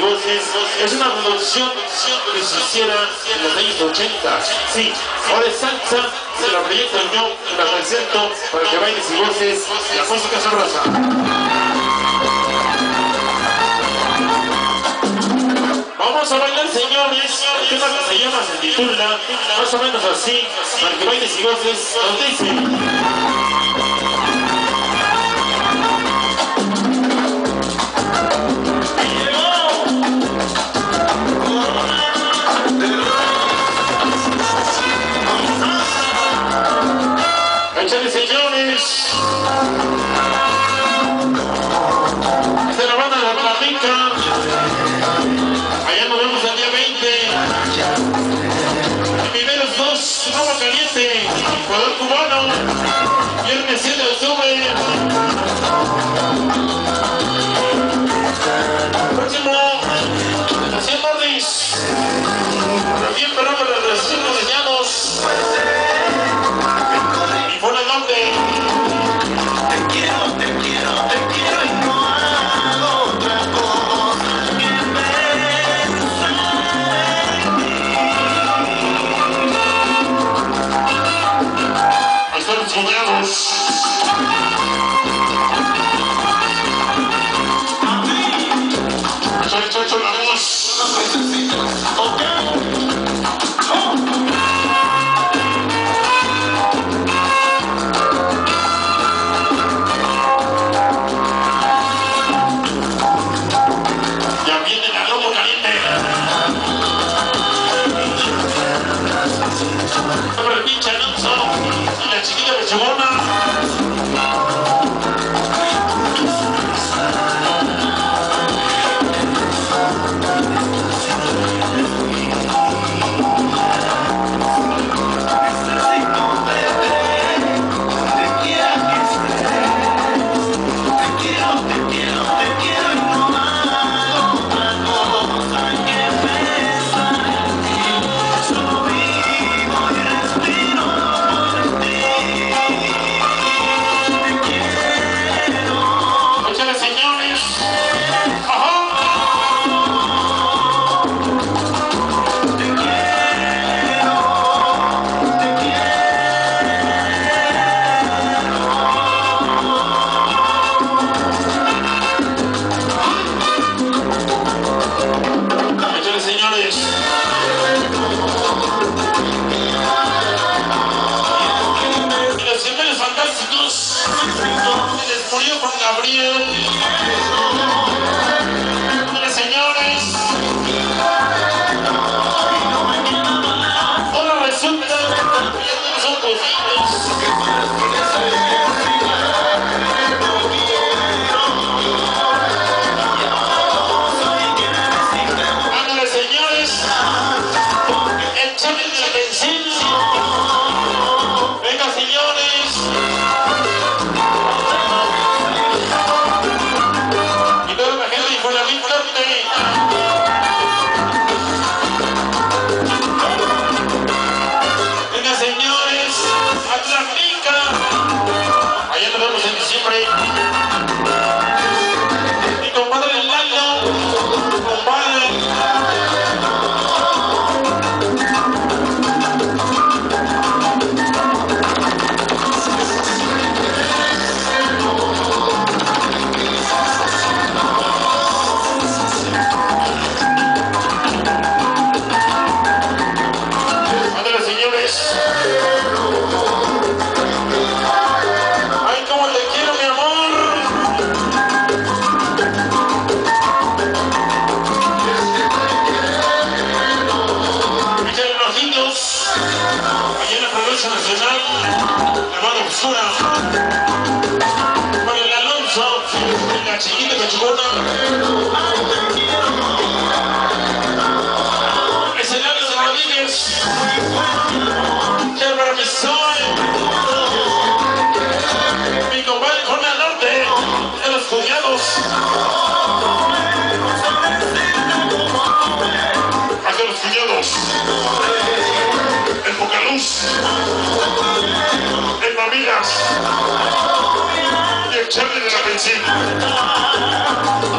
Voces es una producción que se hiciera en los años 80. Sí, ahora es salsa, se la proyecto yo, la presento para que bailes y voces la música sabrosa. Vamos a bailar, señores. El tema que se llama, se titula más o menos así, para que bailes y voces, nos dice. Échale, señores. Esta es la banda de la Platica. Allá nos vemos el día 20. Primeros 2, Agua Caliente, jugador cubano. Viernes 7 de octubre. Próximo, Estación Morris. Bien, pero para los recién diseñados. Y por el norte. Te quiero y no hago otra cosa que pensar en ti. Ahí están los cuñados. Soy la voz. Ya viene la lobo caliente. Sobre el pinche Alonso y la chiquita pechugona. Murió con Gabriel. Mire, señores. Ahora resulta que ya no son posibles. Ándale, señores. El chile de la benzina. Venga, señores. Venga, señores, Atlántida. Allá nos vemos en diciembre. Mi compadre Lalo, compadre. Ay, cómo te quiero, mi amor. Échale los niños. Allá en la provincia nacional, la mano oscura. Con el Alonso y la chiquita pechugona. Es el Alex Rodríguez. Para mi sol, mi compadre con el norte de los cuñados. Hacia los cuñados, el Pocaluz, el Mamilas y el Charlie de la Benzina.